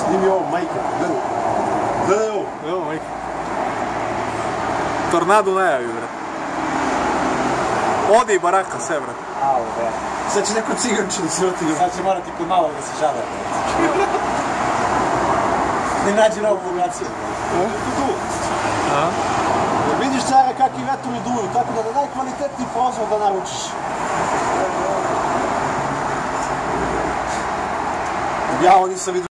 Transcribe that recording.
Snimi ovo, majka, gledaj. Gledaj ovo. Evo, majka. Tornado najavi, bre. Odi i baraka sve, bre. Au, bre. Sad će neko ciganče da se vrti. Sad će morati kod malog da se žale. Ne nađi novu lokaciju. Vidiš, cara, kakvi vetrovi duju, tako da na najkvalitetniji prozor da naručiš. Ja ovo nisam vidio.